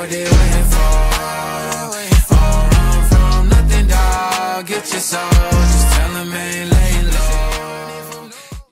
what they waiting for. Don't run from nothing, dog. Get your soul, just tell them ain't